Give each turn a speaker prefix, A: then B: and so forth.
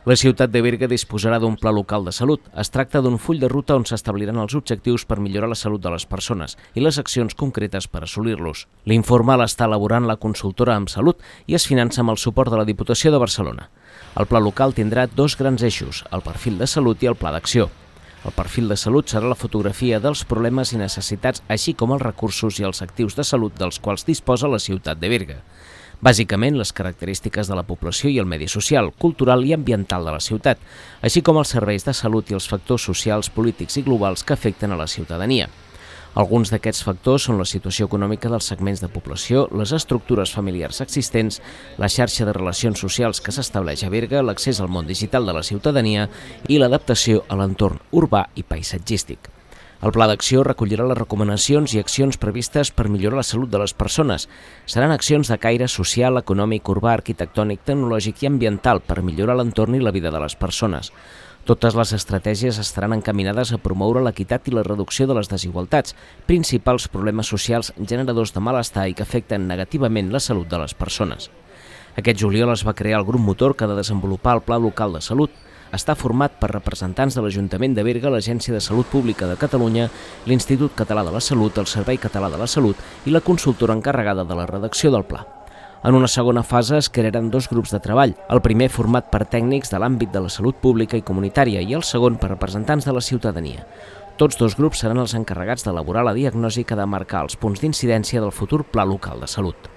A: La ciutat de Berga disposarà d'un pla local de salut. Es tracta d'un full de ruta on s'establiran els objectius per millorar la salut de les persones i les accions concretes per assolir-los. L'informe l'està elaborant la consultora Amb Salut i es finança amb el suport de la Diputació de Barcelona. El pla local tindrà dos grans eixos, el perfil de salut i el pla d'acció. El perfil de salut serà la fotografia dels problemes i necessitats, així com els recursos i els actius de salut dels quals disposa la ciutat de Berga. Bàsicament, les característiques de la població i el medi social, cultural i ambiental de la ciutat, així com els serveis de salut i els factors socials, polítics i globals que afecten a la ciutadania. Alguns d'aquests factors són la situació econòmica dels segments de població, les estructures familiars existents, la xarxa de relacions socials que s'estableix a Berga, l'accés al món digital de la ciutadania i l'adaptació a l'entorn urbà i paisatgístic. El pla d'acció recollirà les recomanacions i accions previstes per millorar la salut de les persones. Seran accions de caire social, econòmic, urbà, arquitectònic, tecnològic i ambiental per millorar l'entorn i la vida de les persones. Totes les estratègies estaran encaminades a promoure l'equitat i la reducció de les desigualtats, principals problemes socials generadors de malestar i que afecten negativament la salut de les persones. Aquest juliol es va crear el grup motor que ha de desenvolupar el Pla Local de Salut. Està format per representants de l'Ajuntament de Berga, l'Agència de Salut Pública de Catalunya, l'Institut Català de la Salut, el Servei Català de la Salut i la consultora encarregada de la redacció del pla. En una segona fase es crearan dos grups de treball, el primer format per tècnics de l'àmbit de la salut pública i comunitària i el segon per representants de la ciutadania. Tots dos grups seran els encarregats d'elaborar la diagnosi que ha de marcar els punts d'incidència del futur Pla Local de Salut.